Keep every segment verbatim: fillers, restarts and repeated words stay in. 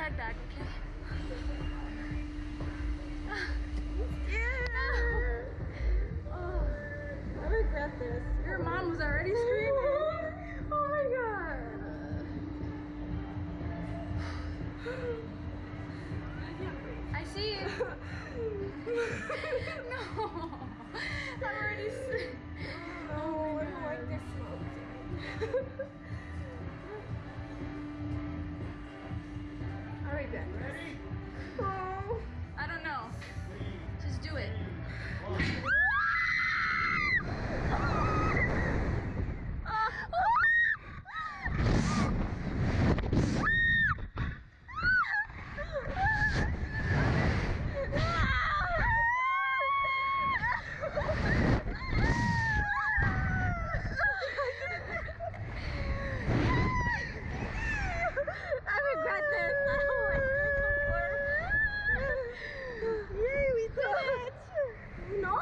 head back, okay? Yeah. Oh, I regret this. Your mom was already screaming. Oh my god. I see you. No. I'm already sick. No, I don't like this smoke. Are we good? Ready? Oh. I don't know. Just do it. I regret this. I don't like this before. Yay, we did it! No!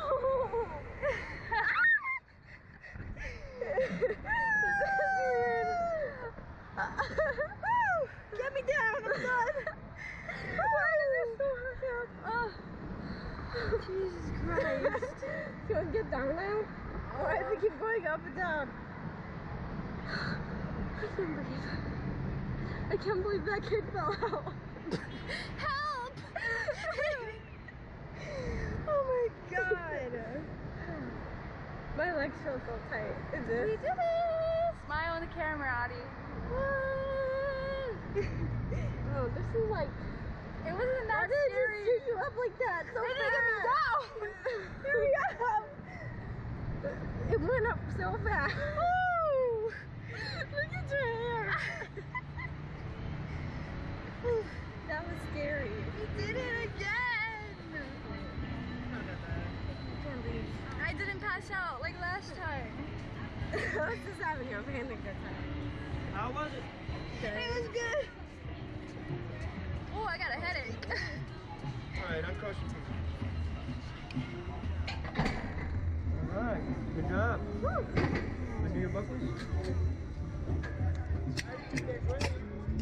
Get me down, I'm done! Why is this so hard? Oh. Jesus Christ. You want to get down now? Or I have to keep going up and down? I can't breathe. I can't believe that kid fell out. Help! Oh my god. My legs feel so tight. Is We it? did it! Smile in the camera, Adi. Oh, this is like. It wasn't Why that did it scary. just shoot you up like that? So It didn't fast. Here we go. It went up so fast. Woo! Look at your hair. That was scary. We did it again! I can't believe. I didn't pass out like last time. What's just happening here? I'm having a good time. How was it? It was good. Oh, I got a headache. Alright, uncross your feet. Alright, good job. Undo your buckles.